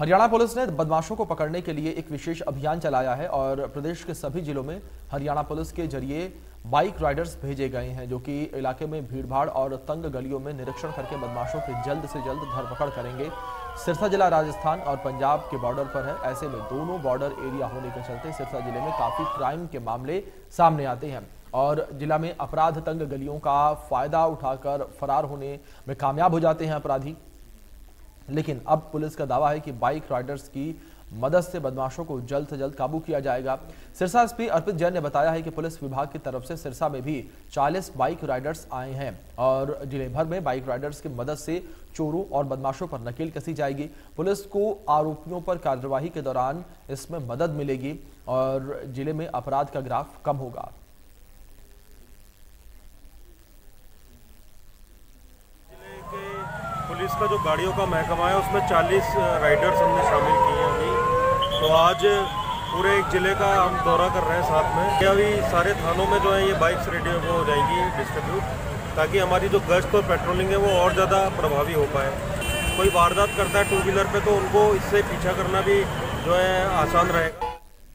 Haryana police ने बदमाशों को पकड़ने के लिए एक विशेष अभियान चलाया है और प्रदेश के सभी जिलों में हरियाणा पुलिस के जरिए बाइक राइडर्स भेजे गए हैं जो कि इलाके में भीड़भाड़ और तंग गलियों में निरीक्षण करके बदमाशों की जल्द से जल्द धरपकड़ करेंगे। सिरसा जिला राजस्थान और पंजाब के बॉर्डर पर है। ऐसे में दोनों बॉर्डर एरिया होने के चलते सिरसा जिले में काफी क्राइम के मामले सामने आते हैं और जिला में अपराध तंग गलियों का फायदा उठाकर फरार होने में कामयाब हो जाते हैं अपराधी। लेकिन अब पुलिस का दावा है कि बाइक राइडर्स की मदद से बदमाशों को जल्द से जल्द काबू किया जाएगा। सिरसा एसपी अर्पित जैन ने बताया है कि पुलिस विभाग की तरफ से सिरसा में भी 40 बाइक राइडर्स आए हैं और जिले भर में बाइक राइडर्स की मदद से चोरों और बदमाशों पर नकेल कसी जाएगी। पुलिस को आरोपियों पर कार्यवाही के दौरान इसमें मदद मिलेगी और जिले में अपराध का ग्राफ कम होगा। पुलिस का जो गाड़ियों का महकमा है उसमें 40 राइडर्स हमने शामिल किए हैं अभी। तो आज पूरे एक ज़िले का हम दौरा कर रहे हैं साथ में। ये अभी सारे थानों में जो है ये बाइक्स रेडियो वो हो जाएंगी डिस्ट्रीब्यूट, ताकि हमारी जो गश्त और पेट्रोलिंग है वो और ज़्यादा प्रभावी हो पाए। कोई वारदात करता है 2 व्हीलर पे तो उनको इससे पीछा करना भी जो है आसान रहेगा।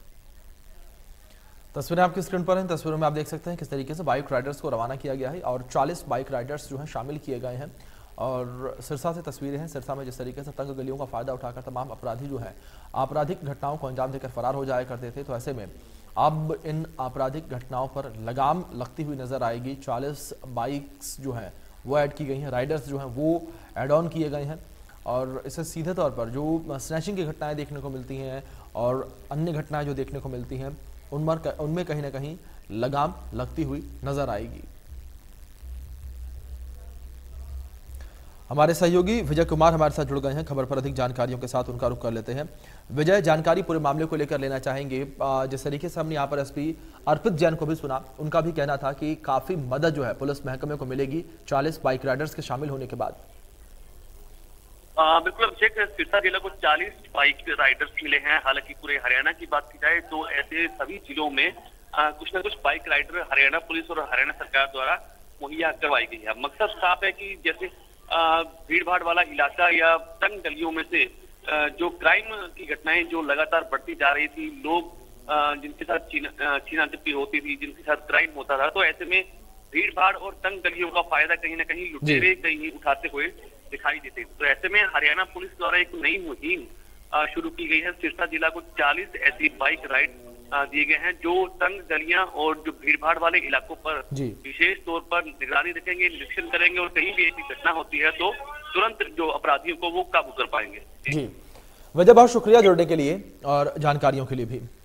तस्वीरें आपकी स्क्रीन पर हैं। तस्वीरों में आप देख सकते हैं किस तरीके से बाइक राइडर्स को रवाना किया गया है और 40 बाइक राइडर्स जो हैं शामिल किए गए हैं। और सिरसा से तस्वीरें हैं। सिरसा में जिस तरीके से तंग गलियों का फायदा उठाकर तमाम अपराधी जो है आपराधिक घटनाओं को अंजाम देकर फरार हो जाया करते थे, तो ऐसे में अब इन आपराधिक घटनाओं पर लगाम लगती हुई नजर आएगी। 40 बाइक्स जो हैं वो ऐड की गई हैं, राइडर्स जो हैं वो ऐड ऑन किए गए हैं और इससे सीधे तौर पर जो स्नैचिंग की घटनाएं देखने को मिलती हैं और अन्य घटनाएं जो देखने को मिलती हैं उनमें कहीं ना कहीं लगाम लगती हुई नजर आएगी। हमारे सहयोगी विजय कुमार हमारे साथ जुड़ गए हैं। खबर पर अधिक जानकारियों के साथ उनका रुख कर लेते हैं। विजय, जानकारी पूरे मामले को लेकर लेना चाहेंगे। जिस तरीके से हमने यहाँ पर एसपी अर्पित जैन को भी सुना, उनका भी कहना था कि काफी मदद जो है पुलिस महकमे को मिलेगी 40 बाइक राइडर्स के शामिल होने के बाद। बिल्कुल अभिषेक, सिरसा जिला को 40 बाइक राइडर्स मिले हैं। हालांकि पूरे हरियाणा की बात की जाए तो ऐसे सभी जिलों में कुछ न कुछ बाइक राइडर हरियाणा पुलिस और हरियाणा सरकार द्वारा मुहैया करवाई गई है। मकसद साफ है कि जैसे भीड़ भाड़ वाला इलाका या तंग गलियों में से जो क्राइम की घटनाएं जो लगातार बढ़ती जा रही थी, लोग जिनके साथ छीना झपटी होती थी, जिनके साथ क्राइम होता था, तो ऐसे में भीड़ भाड़ और तंग गलियों का फायदा कहीं ना कहीं लुटेरे कहीं उठाते हुए दिखाई देते। तो ऐसे में हरियाणा पुलिस द्वारा एक नई मुहिम शुरू की गई है। सिरसा जिला को 40 ऐसी बाइक राइड दिए गए हैं जो तंग गलियां और जो भीड़ भाड़ वाले इलाकों पर विशेष तौर पर निगरानी रखेंगे, निरीक्षण करेंगे और कहीं भी ऐसी घटना होती है तो तुरंत जो अपराधियों को वो काबू कर पाएंगे। जी वजह, बहुत शुक्रिया जुड़ने के लिए और जानकारियों के लिए भी।